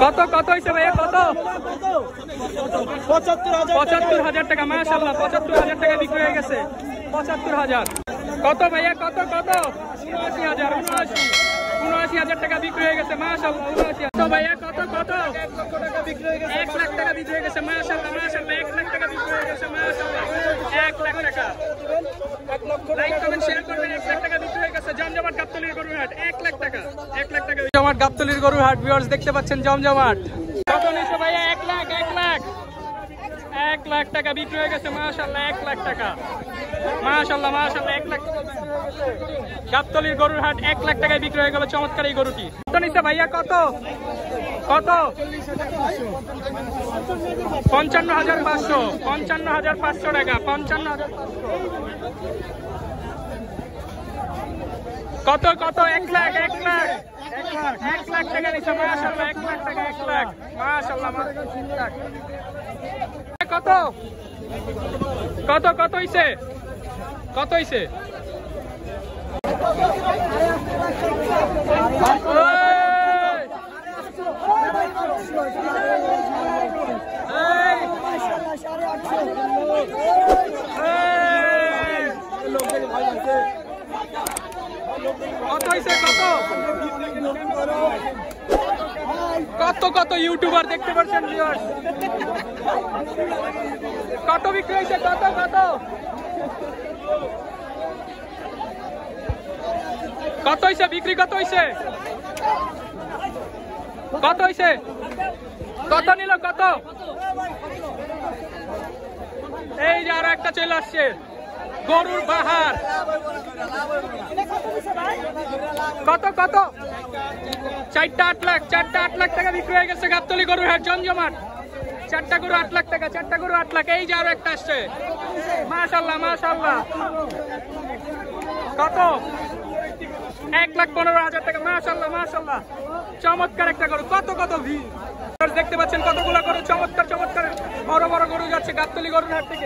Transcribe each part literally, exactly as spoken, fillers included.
কত কত হয়েছে ভাইয়া কত? পঁচাত্তর হাজার টাকা। মাশাআল্লাহ পঁচাত্তর হাজার টাকা বিক্রি হয়ে গেছে। পঁচাত্তর হাজার। কত ভাইয়া কত কত? উনআশি হাজার। উনআশি উনআশি হাজার টাকা বিক্রি হয়ে গেছে। মাশাআল্লাহ উনআশি। কত ভাইয়া কত কত? এক লক্ষ টাকা বিক্রি হয়ে গেছে। এক লাখ টাকা বিক্রি হয়ে গেছে। মাশাআল্লাহ মাশাআল্লাহ এক লাখ টাকা বিক্রি হয়ে গেছে। মাশাআল্লাহ এক লাখ টাকা। লাইক কমেন্ট শেয়ার করবেন। এক লাখ টাকা বিক্রি হয়ে গেছে। জমজমাট গাবতলীর গরুর হাট। এক লাখ টাকা। এক লাখ টাকা জমজমাট গাবতলীর গরুর হাট। ভিউয়ার্স দেখতে পাচ্ছেন জমজমাট। কত নিছে ভাইয়া? এক লাখ। এক লাখ এক লাখ টাকা বিক্রি হয়ে গেছে। মাশাআল্লাহ এক লাখ টাকা। মাশাআল্লাহ মাশাআল্লাহ এক লাখ গাবতলীর গরুর হাট। এক লাখ টাকায় বিক্রি হয়ে গেল চমৎকার এই গরুটি। কত নিছে ভাইয়া? কত কত? পঞ্চান্ন হাজার পাঁচশো। পঞ্চান্ন হাজার পাঁচশো টাকা। পঞ্চান্ন হাজার কত কত? এক লাখ। এক লাখ এক লাখ টাকা নিচ্ছে। মাশাআল্লাহ এক লাখ টাকা। এক লাখ মাশাআল্লাহ কত কত কত হইছে? কত হইছে? কত হইছে? কত কত কত ইউটিউবার দেখতে পাচ্ছেন ভিউয়ার্স। কত বিক্রি হয়েছে? কত কত কত হয়েছে বিক্রি? কত হয়েছে? কত হয়েছে? কত নিল? কত? এই যে আরো একটা চলে আসছে গরুর বাহার। কত কত? চারটা আট লাখ। চারটা আট লাখ টাকা বিক্রি হয়ে গেছে গাবতলী গরুর হাট জমজমাট। চারটা গরু আট লাখ টাকা। চারটা গরু আট লাখ। এই যে আরো একটা আসছে। মাশাআল্লাহ মাশাআল্লাহ। কত? এক লাখ পনেরো হাজার টাকা। মাশাআল্লাহ মাশাআল্লাহ চমৎকার একটা গরু। কত কত দেখতে পাচ্ছেন কতগুলো গরু চমৎকার চমৎকার বড় বড় গরু যাচ্ছে গাবতলী গরুর হাট থেকে।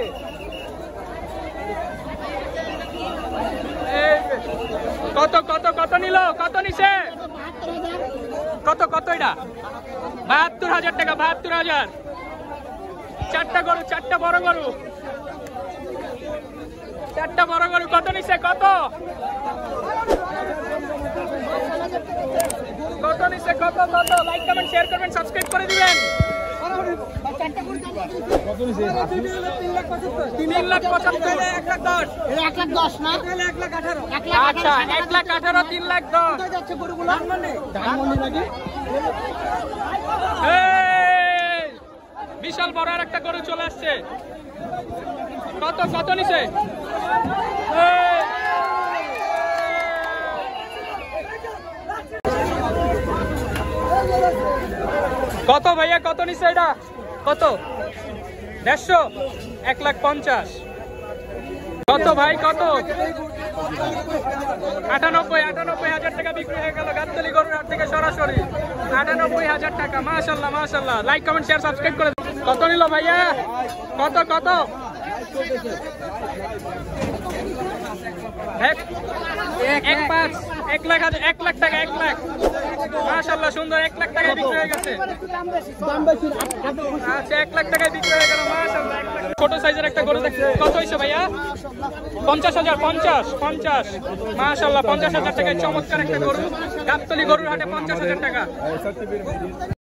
কত কত কত নিল? কত নিছে? কত কত? এটা বাহাত্তর হাজার টাকা। বাহাত্তর হাজার। চারটা গরু। চারটা বড় গরু। চারটা বড় গরু। কত নিছে? কত কত নিছে? কত কত? লাইক কমেন্ট শেয়ার করবেন, সাবস্ক্রাইব করে দিবেন। তিন লাখ পঁচাত্তর। এক লাখ দশ। এক লাখ দশ না? এক লাখ আঠারো। আচ্ছা এক লাখ আঠারো। তিন লাখ দশ। বিশাল বড় আর একটা গরু চলে আসছে। কত কত নিছে? কত ভাইয়া? কত নিছে এটা? কত? দেড়শো। এক লাখ পঞ্চাশ। কত ভাই? কত? আটানব্বই। আটানব্বই হাজার টাকা বিক্রি হয়ে গেল গাবতলী গরুর হাট থেকে সরাসরি। আটানব্বই হাজার টাকা। মাশাআল্লাহ মাশাআল্লাহ। লাইক কমেন্ট শেয়ার সাবস্ক্রাইব করে। কত নিল ভাইয়া? কত কত? এক পাঁচ। এক লাখ হাজার। এক লাখ টাকা। এক লাখ মাশাআল্লাহ সুন্দর। এক লাখ টাকায় বিক্রি হয়ে গেছে। আচ্ছা এক লাখ টাকায় বিক্রি হয়ে গেল। মাশাআল্লাহ ছোট সাইজের একটা গরু দেখছি। কত হয়েছে ভাইয়া? পঞ্চাশ হাজার। পঞ্চাশ। পঞ্চাশ মাশাআল্লাহ পঞ্চাশ হাজার টাকায় চমৎকার একটা গরু গাবতলী গরুর হাটে। পঞ্চাশ হাজার টাকা।